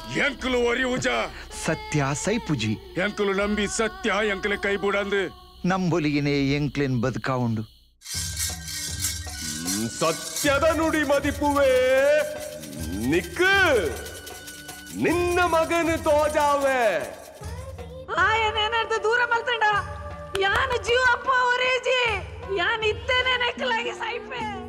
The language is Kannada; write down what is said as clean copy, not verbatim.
ಎಂಕಲು ಒರಿ ಉಜ ಸತ್ಯ ಸೈಪುಜಿ ಎಂಕಲು ನಂಬಿ ಸತ್ಯ ಎಂಕಲೆ ಕೈ ಬುಡಂದು ನಂಬೊಲಿಗಿನೇ ಎಂಕ್ಲೆನ್ ಬದುಕಾವುಂಡು ಸತ್ಯದ ನುಡಿ ಮದಿಪುವೆ ನಿಕ್ಕು ನಿನ್ನ ಮಗನು ತೋಜಾವೆ ಆಯನೇನರ್ದ ದೂರ ಮಲ್ತಂಡ ಯಾನ ಜೀವ ಅಪ್ಪ ಒರೇಜಿ ಯಾನ್ ಇತ್ತೇನೆ ನೆಕ್ಕಲಾಗಿ ಸೈಪೆ